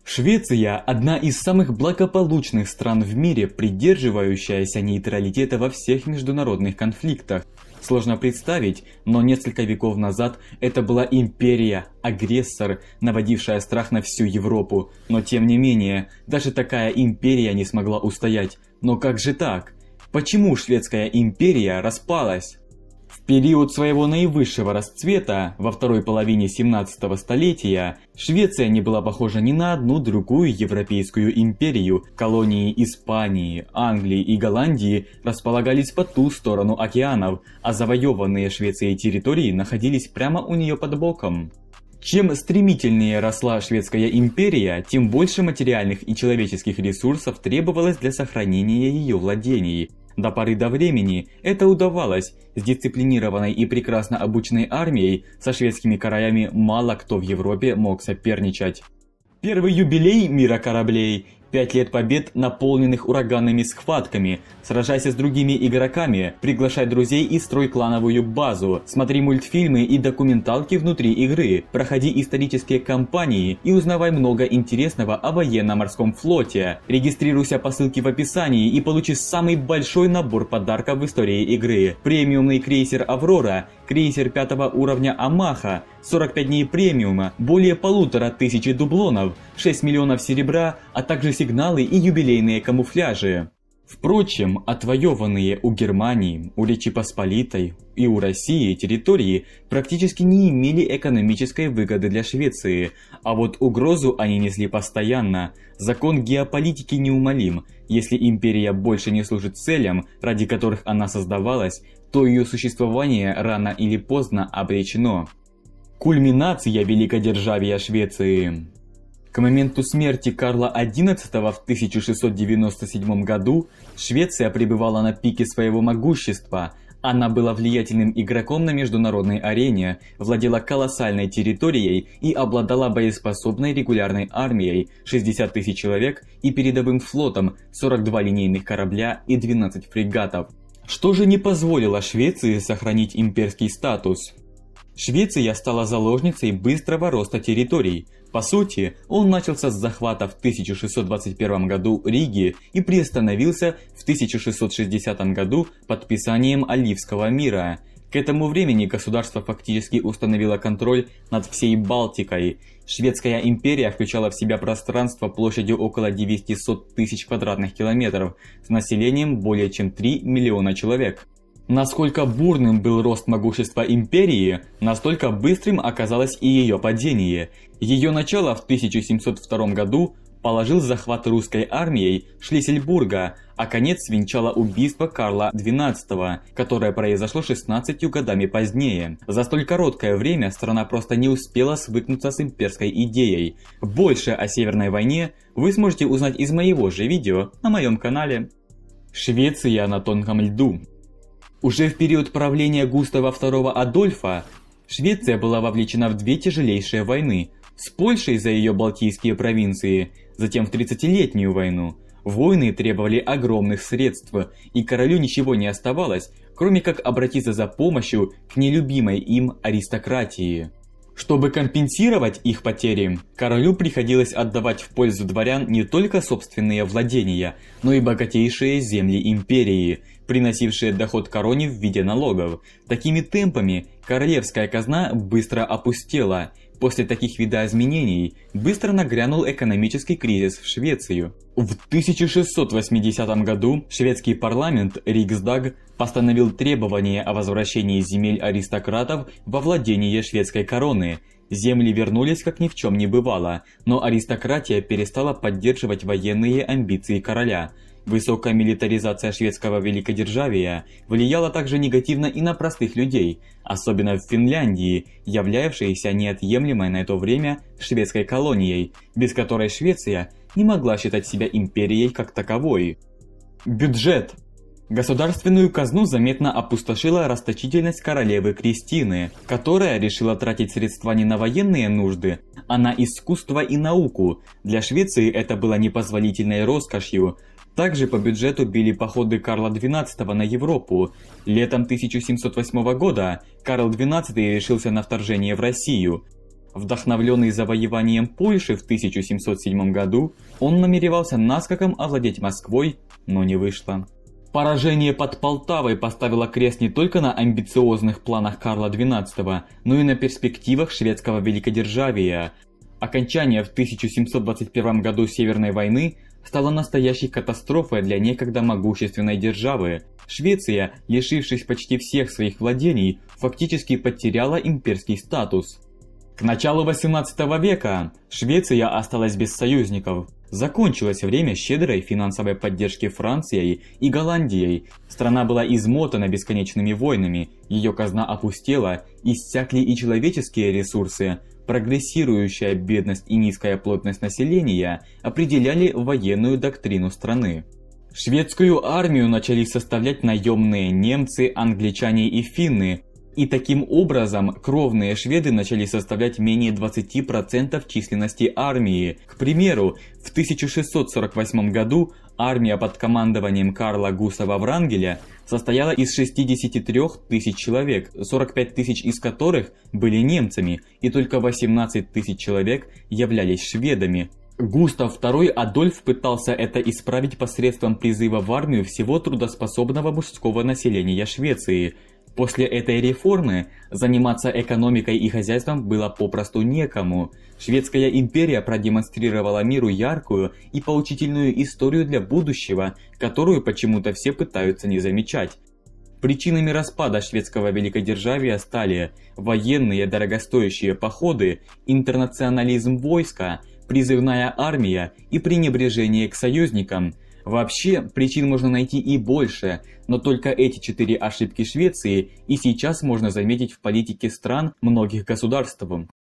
Швеция – одна из самых благополучных стран в мире, придерживающаяся нейтралитета во всех международных конфликтах. Сложно представить, но несколько веков назад это была империя, агрессор, наводившая страх на всю Европу. Но тем не менее, даже такая империя не смогла устоять. Но как же так? Почему шведская империя распалась? В период своего наивысшего расцвета, во второй половине 17 столетия, Швеция не была похожа ни на одну другую европейскую империю. Колонии Испании, Англии и Голландии располагались по ту сторону океанов, а завоеванные Швецией территории находились прямо у нее под боком. Чем стремительнее росла шведская империя, тем больше материальных и человеческих ресурсов требовалось для сохранения ее владений. До поры до времени это удавалось. С дисциплинированной и прекрасно обученной армией со шведскими королями мало кто в Европе мог соперничать. Первый юбилей мира кораблей. 5 лет побед, наполненных ураганными схватками. Сражайся с другими игроками, приглашай друзей и строй клановую базу. Смотри мультфильмы и документалки внутри игры. Проходи исторические кампании и узнавай много интересного о военно-морском флоте. Регистрируйся по ссылке в описании и получи самый большой набор подарков в истории игры. Премиумный крейсер Аврора, крейсер 5 уровня Амаха, 45 дней премиума, более 1500 дублонов, 6 миллионов серебра, а также сигналы и юбилейные камуфляжи. Впрочем, отвоеванные у Германии, у Речи Посполитой и у России территории практически не имели экономической выгоды для Швеции, а вот угрозу они несли постоянно. Закон геополитики неумолим. Если империя больше не служит целям, ради которых она создавалась, то ее существование рано или поздно обречено. Кульминация великодержавия Швеции. К моменту смерти Карла XI в 1697 году Швеция пребывала на пике своего могущества. Она была влиятельным игроком на международной арене, владела колоссальной территорией и обладала боеспособной регулярной армией 60 тысяч человек и передовым флотом 42 линейных корабля и 12 фрегатов. Что же не позволило Швеции сохранить имперский статус? Швеция стала заложницей быстрого роста территорий. По сути, он начался с захвата в 1621 году Риги и приостановился в 1660 году подписанием Оливского мира. К этому времени государство фактически установило контроль над всей Балтикой. Шведская империя включала в себя пространство площадью около 900 тысяч квадратных километров с населением более чем 3 миллиона человек. Насколько бурным был рост могущества империи, настолько быстрым оказалось и ее падение. Ее начало в 1702 году положил захват русской армией Шлиссельбурга, а конец венчало убийство Карла XII, которое произошло 16 годами позднее. За столь короткое время страна просто не успела свыкнуться с имперской идеей. Больше о Северной войне вы сможете узнать из моего же видео на моем канале. Швеция на тонком льду. Уже в период правления Густава II Адольфа Швеция была вовлечена в две тяжелейшие войны с Польшей за ее балтийские провинции, затем в 30-летнюю войну. Войны требовали огромных средств, и королю ничего не оставалось, кроме как обратиться за помощью к нелюбимой им аристократии. Чтобы компенсировать их потери, королю приходилось отдавать в пользу дворян не только собственные владения, но и богатейшие земли империи, приносившие доход короне в виде налогов. Такими темпами королевская казна быстро опустела. После таких видоизменений быстро нагрянул экономический кризис в Швецию. В 1680 году шведский парламент Риксдаг постановил требование о возвращении земель аристократов во владение шведской короны. Земли вернулись как ни в чем не бывало, но аристократия перестала поддерживать военные амбиции короля. Высокая милитаризация шведского великодержавия влияла также негативно и на простых людей, особенно в Финляндии, являвшейся неотъемлемой на это время шведской колонией, без которой Швеция не могла считать себя империей как таковой. Бюджет. Государственную казну заметно опустошила расточительность королевы Кристины, которая решила тратить средства не на военные нужды, а на искусство и науку. Для Швеции это было непозволительной роскошью. Также по бюджету били походы Карла XII на Европу. Летом 1708 года Карл XII решился на вторжение в Россию. Вдохновленный завоеванием Польши в 1707 году, он намеревался наскоком овладеть Москвой, но не вышло. Поражение под Полтавой поставило крест не только на амбициозных планах Карла XII, но и на перспективах шведского великодержавия. Окончание в 1721 году Северной войны стало настоящей катастрофой для некогда могущественной державы. Швеция, лишившись почти всех своих владений, фактически потеряла имперский статус. К началу 18 века Швеция осталась без союзников. Закончилось время щедрой финансовой поддержки Францией и Голландией. Страна была измотана бесконечными войнами, ее казна опустела, иссякли и человеческие ресурсы. Прогрессирующая бедность и низкая плотность населения определяли военную доктрину страны. Шведскую армию начали составлять наемные немцы, англичане и финны. И таким образом кровные шведы начали составлять менее 20% численности армии. К примеру, в 1648 году армия под командованием Карла Густава Врангеля состояла из 63 тысяч человек, 45 тысяч из которых были немцами, и только 18 тысяч человек являлись шведами. Густав II Адольф пытался это исправить посредством призыва в армию всего трудоспособного мужского населения Швеции. После этой реформы заниматься экономикой и хозяйством было попросту некому. Шведская империя продемонстрировала миру яркую и поучительную историю для будущего, которую почему-то все пытаются не замечать. Причинами распада шведского великодержавия стали военные дорогостоящие походы, интернационализм войска, призывная армия и пренебрежение к союзникам. Вообще, причин можно найти и больше, но только эти 4 ошибки Швеции и сейчас можно заметить в политике стран многих государств.